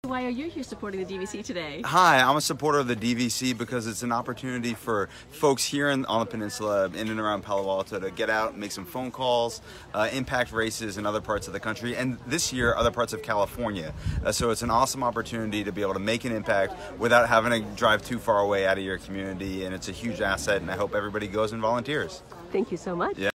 Why are you here supporting the DVC today? Hi, I'm a supporter of the DVC because it's an opportunity for folks here on the peninsula, in and around Palo Alto, to get out and make some phone calls, impact races in other parts of the country, and this year other parts of California. So it's an awesome opportunity to be able to make an impact without having to drive too far away out of your community, and it's a huge asset, and I hope everybody goes and volunteers. Thank you so much. Yeah.